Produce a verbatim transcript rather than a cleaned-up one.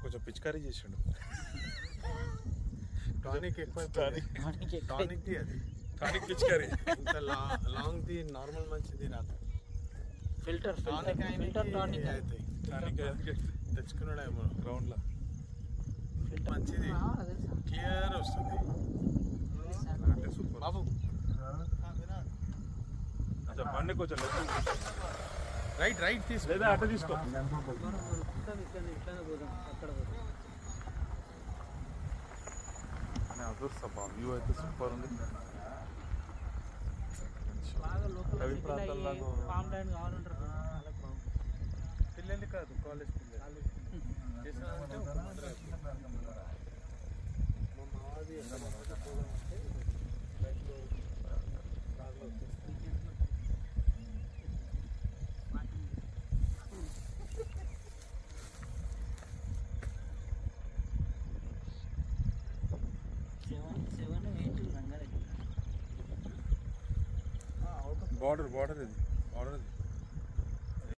కొంచెం పిచికారీ చేసిండు. టానిక్ ఎక్కువ టానిక్ టానిక్ ది అది టానిక్ పిచికారీ. ఇంత లాంగ్ ది నార్మల్ మంచిది రాదు. ఫిల్టర్ టానిక్ ఫిల్టర్ టానిక్ అవుతాయి. టానిక్ తెచ్చుకున్నాడేమో గ్రౌండ్లో మంచిది క్లియర్ వస్తుంది. అంటే సూపర్ బాబు అచ్చా బండి కొంచెం రైట్ రైట్ తీసుకో లేదా అట్ట తీసుకో. అదృష్టం వ్యూ అయితే సూపర్ ఉంది. అవి ప్రాంతాల్లో పిల్లలు కాదు కాలేజ్ పిల్లలు చేసామంటే ఒక మా మాది బార్డర్ బార్డర్ ఇది బార్డర్ ఇది